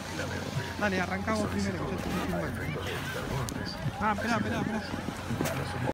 Dale, arrancamos primero. Yo te estoy filmando. Ah, espera.